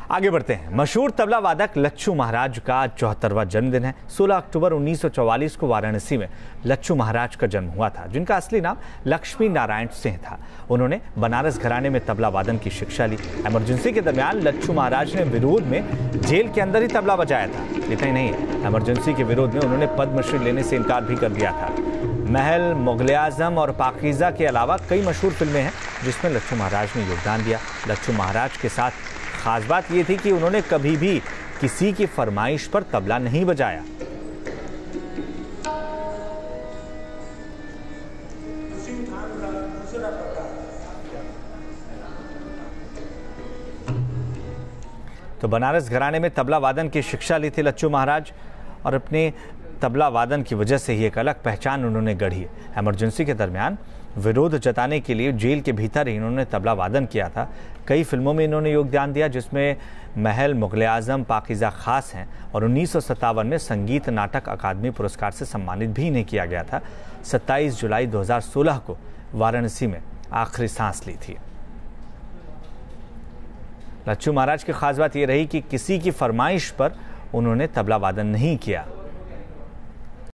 आगे बढ़ते हैं। मशहूर तबला वादक लच्छू महाराज का 74वां जन्मदिन है। 16 अक्टूबर 1944 को वाराणसी में लच्छू महाराज का जन्म हुआ था, जिनका असली नाम लक्ष्मी नारायण सिंह था। उन्होंने बनारस घराने में तबला वादन की शिक्षा ली। इमरजेंसी के दरमियान लच्छू महाराज ने विरोध में जेल के अंदर ही तबला बजाया था। इतना ही नहीं, इमरजेंसी के विरोध में उन्होंने पद्मश्री लेने से इनकार भी कर दिया था। महल, मुगल-ए-आजम और पाकीज़ा के अलावा कई मशहूर फिल्में हैं जिसमें लच्छू महाराज ने योगदान दिया। लच्छू महाराज के साथ खास बात यह थी कि उन्होंने कभी भी किसी की फरमाइश पर तबला नहीं बजाया। तो बनारस घराने में तबला वादन की शिक्षा ली थी लच्छू महाराज और अपने तबला वादन की वजह से ही एक अलग पहचान उन्होंने गढ़ी। इमरजेंसी के दरमियान विरोध जताने के लिए जेल के भीतर ही इन्होंने तबला वादन किया था। कई फिल्मों में इन्होंने योगदान दिया, जिसमें महल, मुगल-ए-आजम, पाकीज़ा खास हैं और 1957 में संगीत नाटक अकादमी पुरस्कार से सम्मानित भी इन्हें किया गया था। 27 जुलाई 2016 को वाराणसी में आखिरी सांस ली थी। लच्छू महाराज की खास बात यह रही कि किसी की फरमाइश पर उन्होंने तबला वादन नहीं किया।